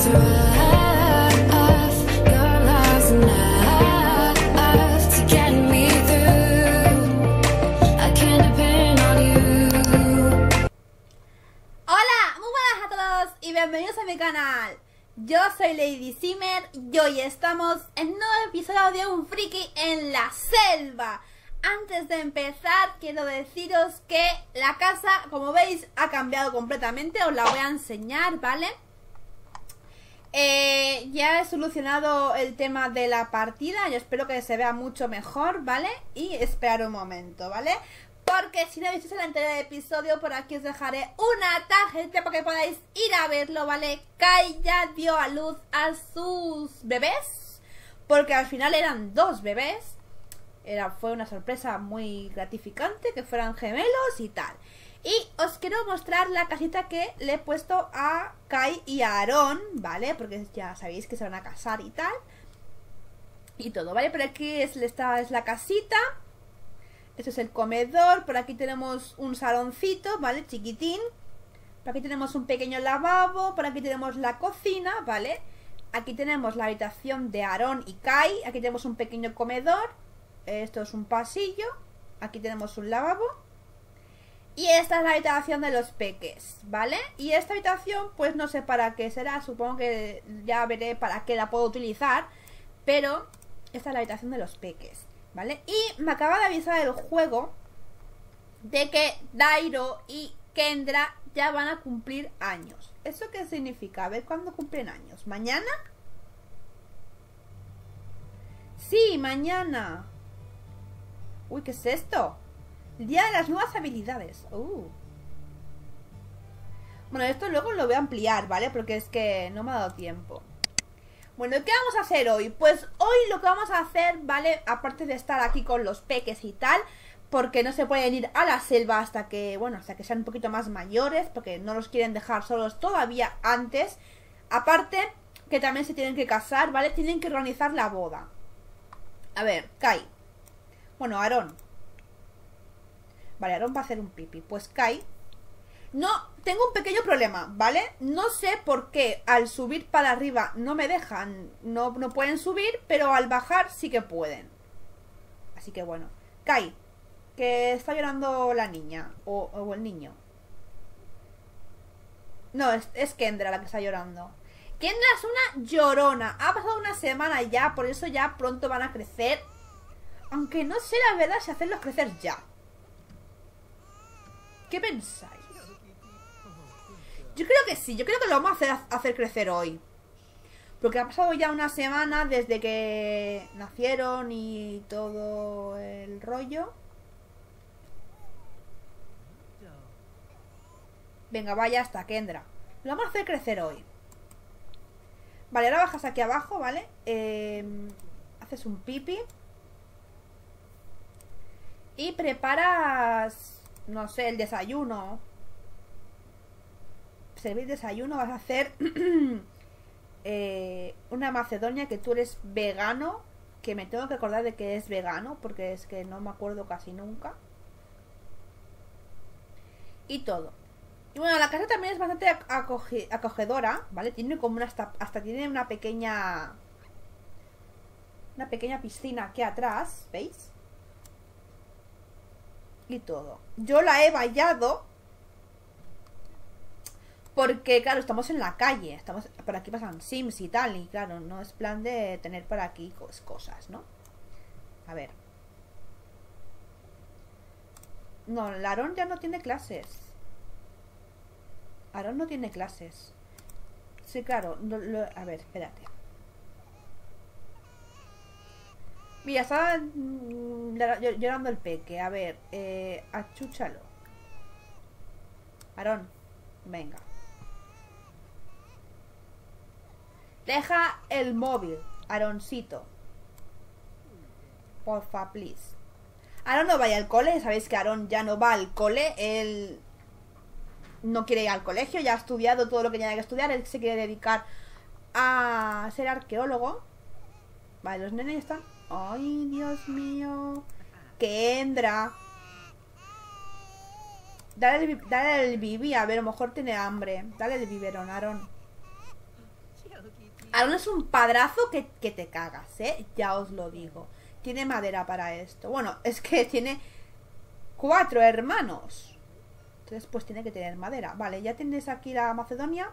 rough. Your love's enough to get me through. I can't depend on you. Hola, muy buenas a todos y bienvenidos a mi canal. Yo soy Lady Simmer y hoy estamos en un nuevo episodio de Un Friki en la Selva. Antes de empezar quiero deciros que la casa, como veis, ha cambiado completamente. Os la voy a enseñar, ¿vale? Ya he solucionado el tema de la partida y espero que se vea mucho mejor, ¿vale? Y esperar un momento, ¿vale? Porque si no habéis visto el anterior episodio, por aquí os dejaré una tarjeta para que podáis ir a verlo, ¿vale? Kai ya dio a luz a sus bebés, porque al final eran 2 bebés. Fue una sorpresa muy gratificante que fueran gemelos y tal. Y os quiero mostrar la casita que le he puesto a Kai y a Aaron, ¿vale? Porque ya sabéis que se van a casar y tal. Y todo, ¿vale? Por aquí esta es la casita. Este es el comedor. Por aquí tenemos un saloncito, ¿vale? Chiquitín. Por aquí tenemos un pequeño lavabo. Por aquí tenemos la cocina, ¿vale? Aquí tenemos la habitación de Aaron y Kai. Aquí tenemos un pequeño comedor. Esto es un pasillo. Aquí tenemos un lavabo. Y esta es la habitación de los peques, ¿vale? Y esta habitación, pues no sé para qué será. Supongo que ya veré para qué la puedo utilizar. Pero esta es la habitación de los peques, ¿vale? Y me acaba de avisar el juego de que Dairo y Kendra ya van a cumplir años. ¿Eso qué significa? A ver cuándo cumplen años. ¿Mañana? Sí, mañana. Uy, ¿qué es esto? El día de las nuevas habilidades. Bueno, esto luego lo voy a ampliar, ¿vale? Porque es que no me ha dado tiempo. Bueno, ¿qué vamos a hacer hoy? Pues hoy lo que vamos a hacer, ¿vale? Aparte de estar aquí con los peques y tal, porque no se pueden ir a la selva hasta que, bueno, hasta que sean un poquito más mayores, porque no los quieren dejar solos todavía antes. Aparte, que también se tienen que casar, ¿vale? Tienen que organizar la boda. A ver, Kai. Bueno, Aaron. Vale, Aaron va a hacer un pipi. Pues Kai. No, tengo un pequeño problema, ¿vale? No sé por qué al subir para arriba no me dejan, no pueden subir, pero al bajar sí que pueden. Así que bueno. Kai, que está llorando la niña o el niño. No, es Kendra la que está llorando. Kendra es una llorona. Ha pasado una semana ya, por eso ya pronto van a crecer. Aunque no sé la verdad si hacerlos crecer ya. ¿Qué pensáis? Yo creo que sí, yo creo que lo vamos a hacer crecer hoy. Porque ha pasado ya una semana desde que nacieron y todo el rollo. Venga, vaya hasta Kendra. Lo vamos a hacer crecer hoy. Vale, ahora bajas aquí abajo, ¿vale? Haces un pipi. Y preparas, no sé, el desayuno. Servir desayuno, vas a hacer una macedonia, que tú eres vegano, que me tengo que acordar de que es vegano, porque es que no me acuerdo casi nunca. Y todo. Y bueno, la casa también es bastante acogedora, ¿vale? Tiene como hasta tiene una pequeña piscina aquí atrás, ¿veis? Y todo. Yo la he vallado porque, claro, estamos en la calle. Por aquí pasan Sims y tal. Y claro, no es plan de tener por aquí cosas, ¿no? A ver. No, el Aaron ya no tiene clases. Aaron no tiene clases. Sí, claro. A ver, espérate. Mira, está llorando el peque. A ver, achúchalo. Aaron, venga. Deja el móvil, Aaroncito. Porfa, please. Aaron no vaya al cole. Sabéis que Aaron ya no va al cole. Él no quiere ir al colegio. Ya ha estudiado todo lo que tenía que estudiar. Él se quiere dedicar a ser arqueólogo. Vale, los nenes están... Ay, Dios mío. Kendra. Dale el bibi, a ver, a lo mejor tiene hambre. Dale el biberón, Aaron. Aaron es un padrazo que te cagas, ¿eh? Ya os lo digo. Tiene madera para esto. Bueno, es que tiene 4 hermanos. Entonces pues tiene que tener madera. Vale, ya tienes aquí la Macedonia.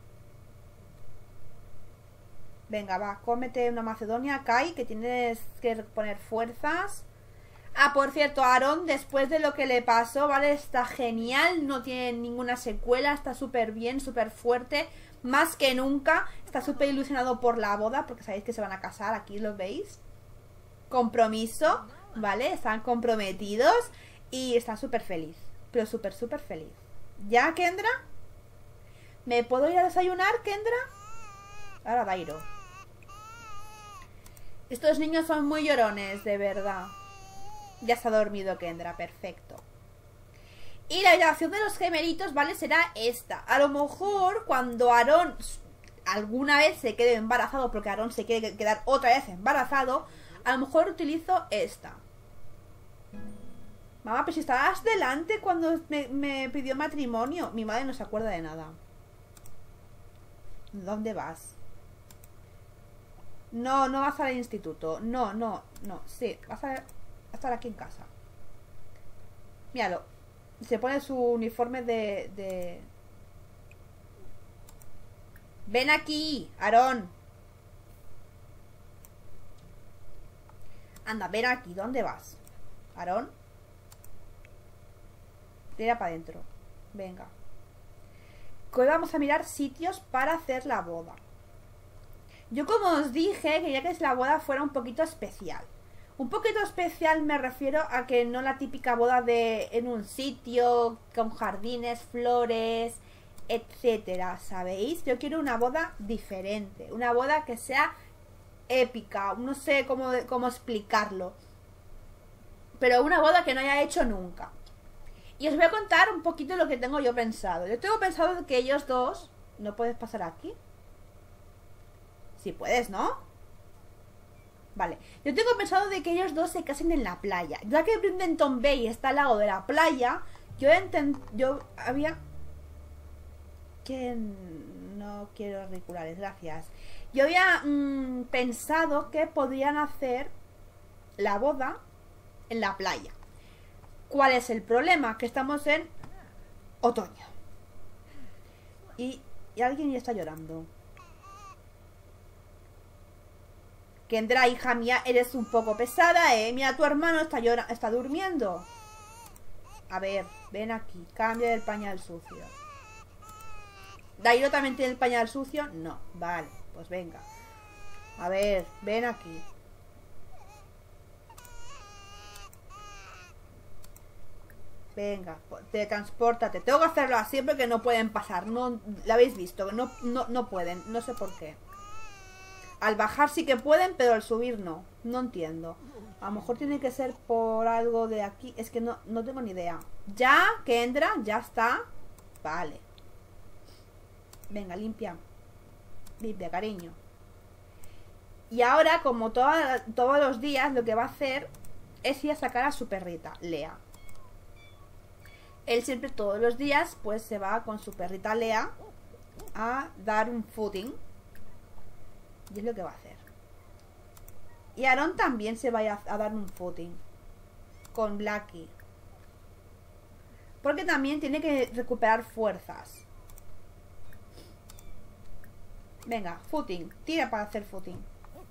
Venga, va, cómete una Macedonia, Kai, que tienes que poner fuerzas. Ah, por cierto, Aaron, después de lo que le pasó, ¿vale? Está genial, no tiene ninguna secuela, está súper bien, súper fuerte, más que nunca. Está súper ilusionado por la boda, porque sabéis que se van a casar, aquí lo veis. Compromiso, ¿vale? Están comprometidos y está súper feliz, pero súper, súper feliz. ¿Ya, Kendra? ¿Me puedo ir a desayunar, Kendra? Ahora Dairo. Estos niños son muy llorones, de verdad. Ya se ha dormido Kendra, perfecto. Y la habitación de los gemelitos, ¿vale? Será esta. A lo mejor cuando Aaron alguna vez se quede embarazado, porque Aaron se quiere quedar otra vez embarazado, a lo mejor utilizo esta. Mamá, pero si estabas delante cuando me pidió matrimonio. Mi madre no se acuerda de nada. ¿Dónde vas? No, no vas al instituto. No, no, no. Sí, vas a estar aquí en casa. Míralo. Se pone su uniforme de... Ven aquí, Aarón. Anda, ven aquí. ¿Dónde vas? Aarón. Tira para adentro. Venga. Hoy vamos a mirar sitios para hacer la boda. Yo, como os dije, quería que la boda fuera un poquito especial. Un poquito especial me refiero a que no la típica boda de en un sitio con jardines, flores, etcétera, ¿sabéis? Yo quiero una boda diferente, una boda que sea épica, no sé cómo explicarlo, pero una boda que no haya hecho nunca. Y os voy a contar un poquito lo que tengo yo pensado. Yo tengo pensado que ellos dos... ¿No puedes pasar aquí? Sí puedes, ¿no? Vale. Yo tengo pensado de que ellos dos se casen en la playa. Ya que Bridgerton Bay está al lado de la playa, yo había... Que no quiero auriculares, gracias. Yo había pensado que podrían hacer la boda en la playa. ¿Cuál es el problema? Que estamos en otoño. Y alguien ya está llorando. Kendra, hija mía, eres un poco pesada, ¿eh? Mira, tu hermano está durmiendo. A ver, ven aquí. Cambia el pañal sucio. ¿Dairo también tiene el pañal sucio? No. Vale, pues venga. A ver, ven aquí. Venga, teletranspórtate. Tengo que hacerlo así porque no pueden pasar. No, lo habéis visto, no pueden. No sé por qué. Al bajar sí que pueden, pero al subir no. No entiendo. A lo mejor tiene que ser por algo de aquí. Es que no tengo ni idea. Ya, Kendra, ya está. Vale. Venga, limpia. Limpia, cariño. Y ahora, como todos los días, lo que va a hacer es ir a sacar a su perrita, Lea. Él siempre, todos los días, pues se va con su perrita Lea a dar un footing. Y es lo que va a hacer. Y Aaron también se va a dar un footing con Blackie. Porque también tiene que recuperar fuerzas. Venga, footing. Tira para hacer footing.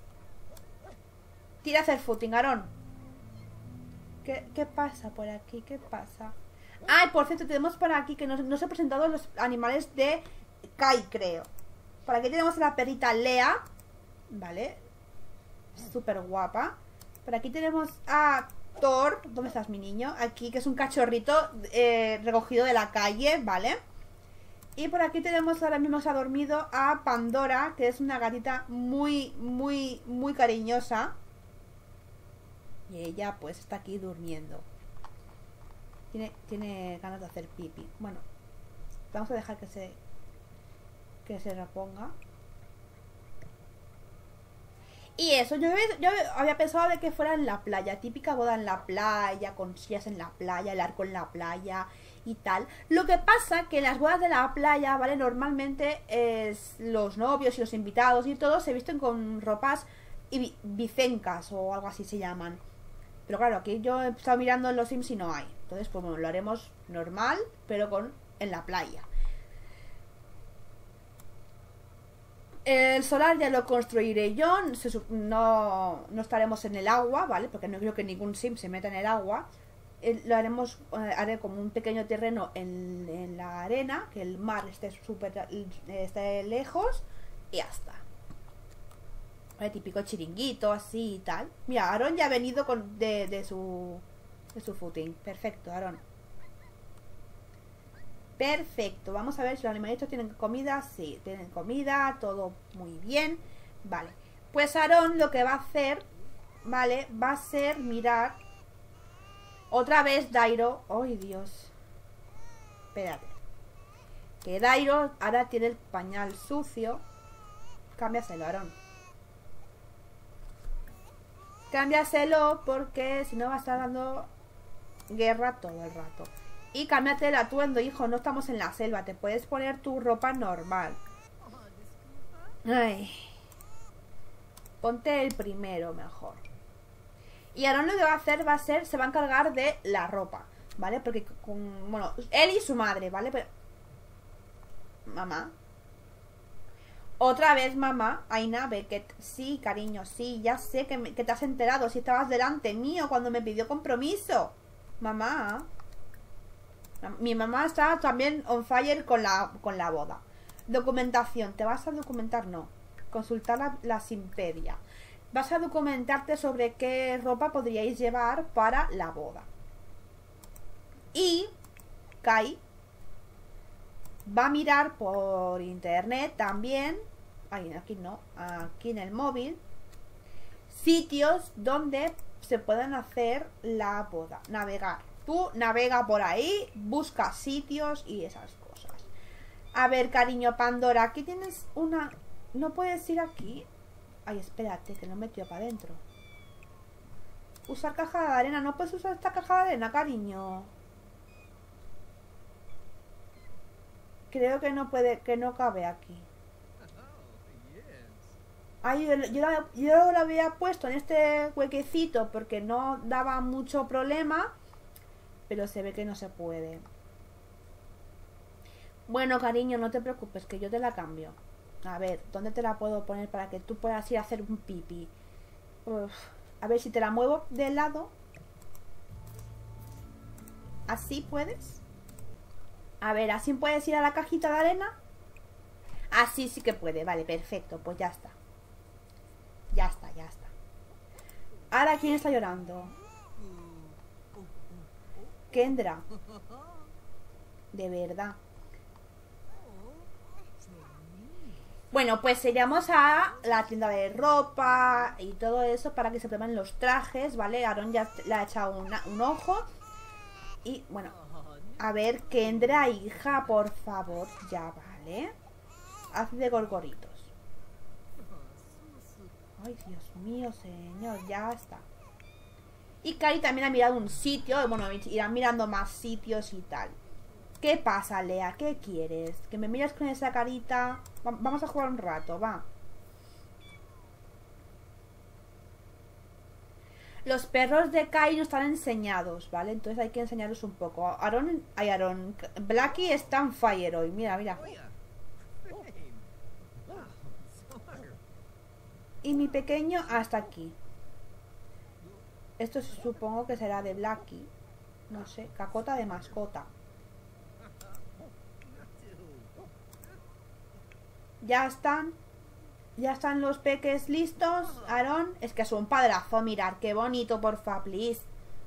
Tira a hacer footing, Aaron. ¿Qué pasa por aquí? ¿Qué pasa? Ah, por cierto, tenemos por aquí que no se han presentado los animales de Kai, creo. Por aquí tenemos a la perrita Lea. Vale. Súper guapa. Por aquí tenemos a Thor. ¿Dónde estás, mi niño? Aquí, que es un cachorrito recogido de la calle, ¿vale? Y por aquí tenemos, ahora mismo se ha dormido, a Pandora, que es una gatita muy, muy, muy cariñosa. Y ella, pues, está aquí durmiendo. Tiene ganas de hacer pipi. Bueno, vamos a dejar que se reponga. Y eso, yo había pensado de que fuera en la playa, típica boda en la playa, con sillas en la playa, el arco en la playa y tal. Lo que pasa que en las bodas de la playa, ¿vale? Normalmente los novios y los invitados y todos se visten con ropas vicencas o algo así se llaman. Pero claro, aquí yo he estado mirando en los Sims y no hay. Entonces, pues bueno, lo haremos normal, pero en la playa. El solar ya lo construiré yo. No estaremos en el agua, ¿vale? Porque no creo que ningún Sim se meta en el agua. Lo haremos, haré como un pequeño terreno en la arena, que el mar esté lejos y ya está. El típico chiringuito así y tal. Mira, Aarón ya ha venido de su footing. Perfecto, Aarón. Perfecto. Vamos a ver si los animalitos tienen comida. Sí, tienen comida, todo muy bien. Vale. Pues Aarón lo que va a hacer, ¿vale? Va a ser mirar. Otra vez Dairo. ¡Ay, Dios! Espérate. Que Dairo ahora tiene el pañal sucio. Cámbiaselo, Aarón. Cámbiaselo porque si no va a estar dando guerra todo el rato. Y cámbiate el atuendo, hijo. No estamos en la selva. Te puedes poner tu ropa normal. Ay. Ponte el primero mejor. Y ahora lo que va a hacer se va a encargar de la ropa, ¿vale? Porque bueno, él y su madre, ¿vale? Pero mamá. Otra vez, mamá. Aina Beckett. Sí, cariño, sí. Ya sé que te has enterado. Si estabas delante mío cuando me pidió compromiso. Mamá. Mi mamá está también on fire con la boda. Documentación. ¿Te vas a documentar? No. Consultar la Simpedia. Vas a documentarte sobre qué ropa podríais llevar para la boda. Y Kai va a mirar por internet también. Ay, aquí no. Aquí en el móvil. Sitios donde se puedan hacer la boda. Navegar. Tú navega por ahí, busca sitios y esas cosas. A ver, cariño Pandora, aquí tienes una... ¿No puedes ir aquí? Ay, espérate, que lo metió para adentro. Usar caja de arena. No puedes usar esta caja de arena, cariño. Creo que no puede, que no cabe aquí. Ay, yo lo había puesto en este huequecito porque no daba mucho problema. Pero se ve que no se puede. Bueno, cariño, no te preocupes, que yo te la cambio. A ver, ¿dónde te la puedo poner para que tú puedas ir a hacer un pipí? Uf. A ver si te la muevo de lado. ¿Así puedes? A ver, ¿así puedes ir a la cajita de arena? Así sí que puede, vale, perfecto, pues ya está. Ya está, ya está. Ahora, ¿quién está llorando? Kendra. De verdad. Bueno, pues iremos a la tienda de ropa y todo eso para que se preparen los trajes, ¿vale? Aarón ya le ha echado un ojo. Y bueno, a ver, Kendra, hija, por favor, ya, ¿vale? Haz de gorgoritos. Ay, Dios mío, señor, ya está. Y Kai también ha mirado un sitio. Bueno, irán mirando más sitios y tal. ¿Qué pasa, Lea? ¿Qué quieres? ¿Que me miras con esa carita? Vamos a jugar un rato, va. Los perros de Kai no están enseñados, ¿vale? Entonces hay que enseñarlos un poco. Aarón, Blackie está en fire hoy. Mira, mira. Y mi pequeño hasta aquí. Esto supongo que será de Blackie. No sé, cacota de mascota. Ya están los peques listos, Aarón. Es que es un padrazo, mirar qué bonito, porfa, please.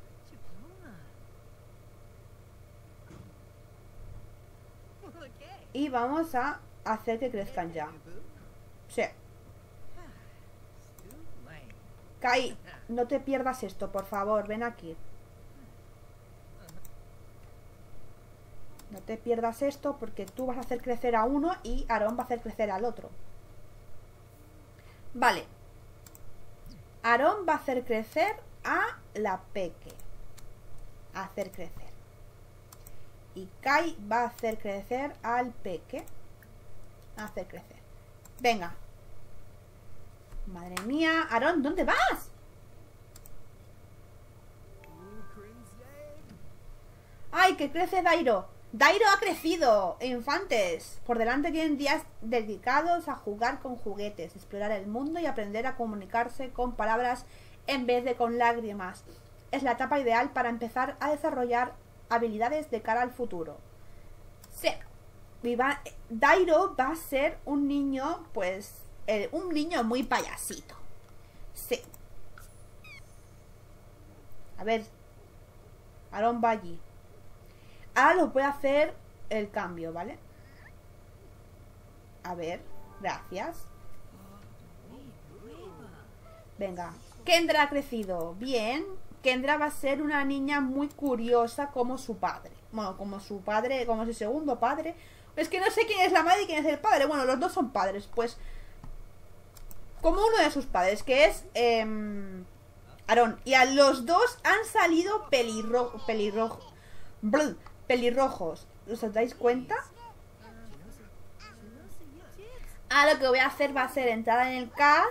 Y vamos a hacer que crezcan ya. Sí. Kai, no te pierdas esto, por favor, ven aquí. No te pierdas esto porque tú vas a hacer crecer a uno y Aarón va a hacer crecer al otro. Vale. Aarón va a hacer crecer a la peque. A hacer crecer. Y Kai va a hacer crecer al peque. A hacer crecer. Venga. Madre mía. Aarón, ¿dónde vas? ¡Ay, que crece Dairo! ¡Dairo ha crecido! Infantes. Por delante tienen días dedicados a jugar con juguetes, explorar el mundo y aprender a comunicarse con palabras en vez de con lágrimas. Es la etapa ideal para empezar a desarrollar habilidades de cara al futuro. Sí. Dairo va a ser un niño, pues, un niño muy payasito. Sí. A ver. Aarón va allí. Ahora los voy a hacer el cambio, ¿vale? A ver, gracias. Venga. Kendra ha crecido. Bien. Kendra va a ser una niña muy curiosa como su padre. Bueno, como su padre, como su segundo padre. Es que no sé quién es la madre y quién es el padre. Bueno, los dos son padres, pues. Como uno de sus padres, que es Aarón. Y a los dos han salido pelirrojos. ¿Os dais cuenta? Ahora lo que voy a hacer va a ser entrar en el CAS.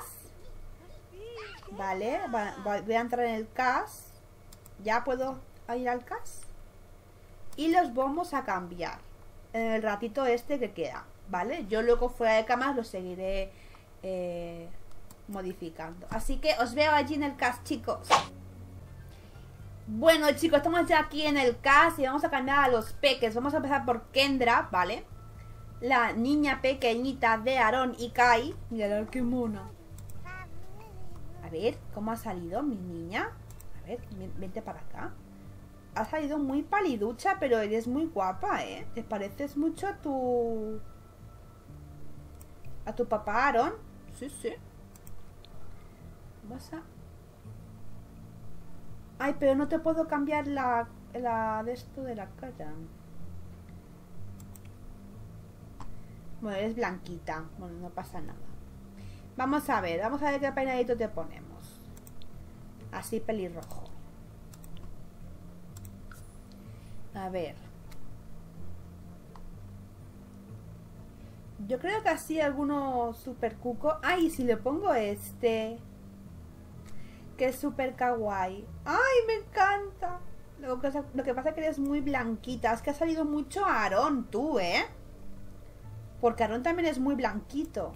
Vale, voy a entrar en el CAS. Ya puedo ir al CAS. Y los vamos a cambiar en el ratito este que queda, ¿vale? Yo luego fuera de cámaras lo seguiré modificando. Así que os veo allí en el CAS, chicos. Bueno, chicos, estamos ya aquí en el CAS y vamos a cambiar a los peques. Vamos a empezar por Kendra, ¿vale? La niña pequeñita de Aarón y Kai. Mirad qué mona. A ver, ¿cómo ha salido mi niña? A ver, vente para acá. Ha salido muy paliducha, pero eres muy guapa, ¿eh? ¿Te pareces mucho a tu papá, Aarón? Sí, sí. Vas a... Ay, pero no te puedo cambiar la de esto de la cara. Bueno, eres blanquita. Bueno, no pasa nada. Vamos a ver qué peinadito te ponemos. Así pelirrojo. A ver. Yo creo que así alguno super cuco. Ay, si le pongo este. Que es super kawaii. Ay, me encanta. Lo que pasa es que eres muy blanquita. Es que ha salido mucho Aarón, tú, ¿eh? Porque Aarón también es muy blanquito.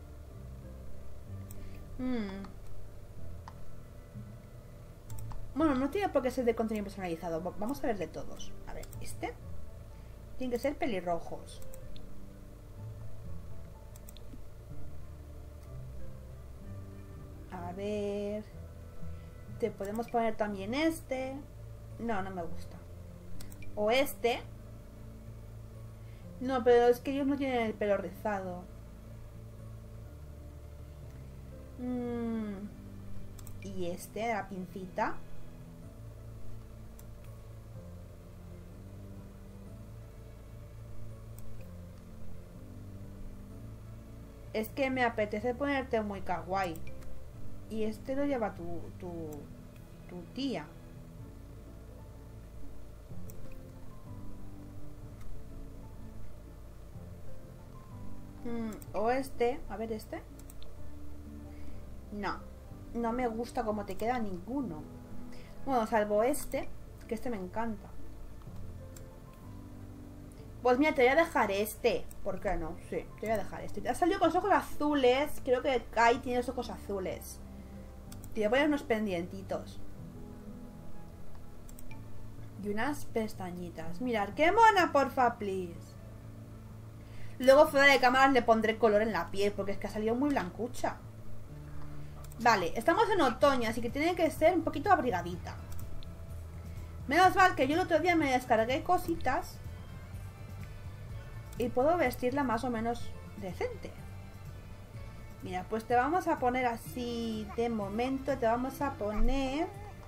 Bueno, no tiene por qué ser de contenido personalizado. Vamos a ver de todos. A ver, este. Tiene que ser pelirrojos. A ver. Te podemos poner también este. No, no me gusta. O este. No, pero es que ellos no tienen el pelo rizado. Y este, la pincita. Es que me apetece ponerte muy kawaii. Y este lo lleva tu tía. O este. A ver este. No. No me gusta cómo te queda ninguno. Bueno, salvo este. Que este me encanta. Pues mira, te voy a dejar este. ¿Por qué no? Sí, te voy a dejar este. Ha salido con los ojos azules. Creo que Kai tiene los ojos azules. Te voy a poner unos pendientitos. Y unas pestañitas. Mirad, qué mona, porfa, please. Luego fuera de cámaras le pondré color en la piel. Porque es que ha salido muy blancucha. Vale, estamos en otoño. Así que tiene que ser un poquito abrigadita. Menos mal que yo el otro día me descargué cositas. Y puedo vestirla más o menos decente. Mira, pues te vamos a poner así. De momento te vamos a poner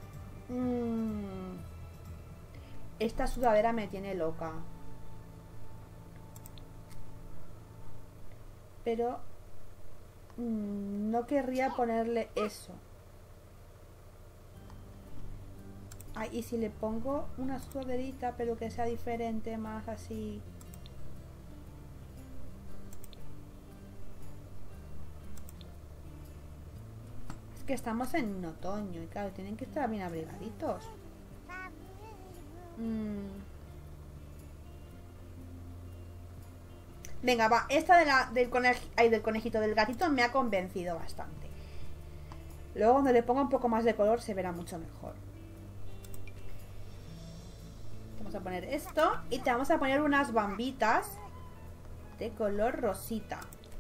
esta sudadera me tiene loca. Pero no querría ponerle eso. Ay, y si le pongo una sudaderita, pero que sea diferente, más así. Es que estamos en otoño y claro, tienen que estar bien abrigaditos. Venga, va, esta del conejito del gatito me ha convencido bastante. Luego cuando le ponga un poco más de color se verá mucho mejor. Vamos a poner esto y te vamos a poner unas bambitas de color rosita.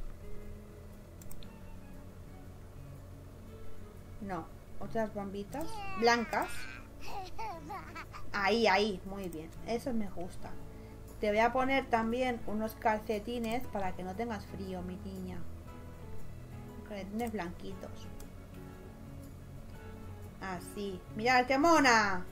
No, otras bambitas blancas. Ahí, muy bien. Eso me gusta. Te voy a poner también unos calcetines para que no tengas frío, mi niña. Calcetines blanquitos. Así. Mirad qué mona.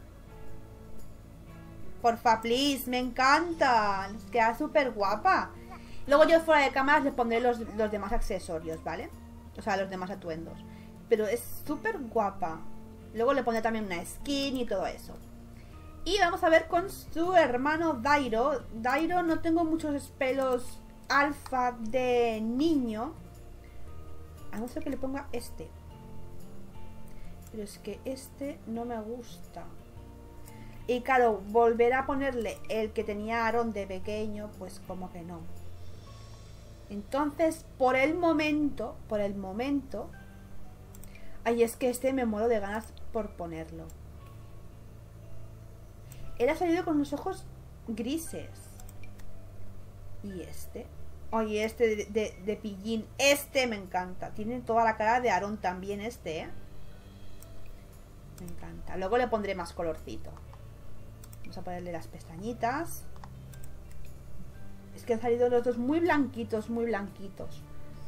Porfa, please, me encanta. Queda súper guapa. Luego yo fuera de cámaras les pondré los demás accesorios, ¿vale? O sea, los demás atuendos. Pero es súper guapa. Luego le pondré también una skin y todo eso. Y vamos a ver con su hermano Dairo. Dairo no tengo muchos pelos alfa de niño. A no ser que le ponga este. Pero es que este no me gusta. Y claro, volver a ponerle el que tenía Aaron de pequeño, pues como que no. Entonces, por el momento. Ay, es que este me muero de ganas por ponerlo. Él ha salido con unos ojos grises. Y este. Oye, este de pillín. Este me encanta. Tiene toda la cara de Aaron también este, ¿eh? Me encanta. Luego le pondré más colorcito. Vamos a ponerle las pestañitas. Es que han salido los dos muy blanquitos, muy blanquitos.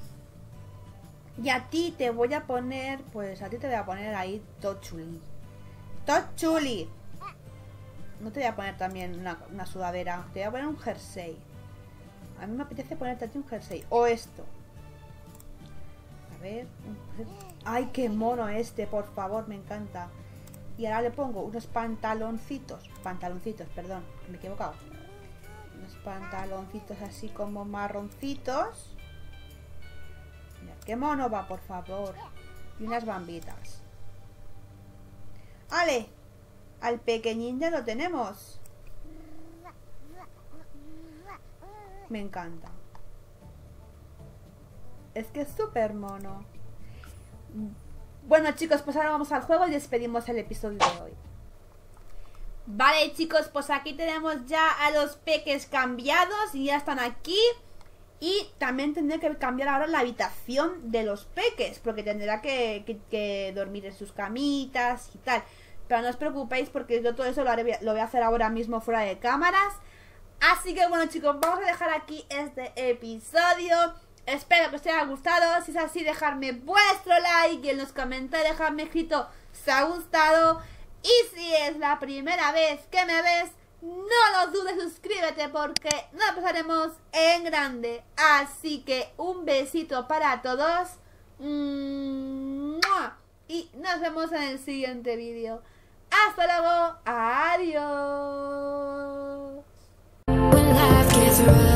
Y a ti te voy a poner... Pues a ti te voy a poner ahí Tochuli. ¡Tochuli! No te voy a poner también una sudadera. Te voy a poner un jersey. A mí me apetece ponerte a ti un jersey. O esto. A ver. ¡Ay, qué mono este! Por favor, me encanta. Y ahora le pongo unos pantaloncitos. Pantaloncitos, perdón. Me he equivocado. Unos pantaloncitos así como marroncitos. Mirad qué mono va, por favor. Y unas bambitas. ¡Ale! Al pequeñín ya lo tenemos. Me encanta. Es que es súper mono. Bueno, chicos, pues ahora vamos al juego y despedimos el episodio de hoy. Vale, chicos, pues aquí tenemos ya a los peques cambiados y ya están aquí. Y también tendré que cambiar ahora la habitación de los peques, porque tendrá que dormir en sus camitas y tal. Pero no os preocupéis porque yo todo eso lo voy a hacer ahora mismo fuera de cámaras. Así que bueno, chicos, vamos a dejar aquí este episodio. Espero que os haya gustado. Si es así, dejadme vuestro like y en los comentarios dejadme escrito si os ha gustado. Y si es la primera vez que me ves, no lo dudes, suscríbete porque nos pasaremos en grande. Así que un besito para todos. Y nos vemos en el siguiente vídeo. Hasta luego. Adiós. When life gets rough.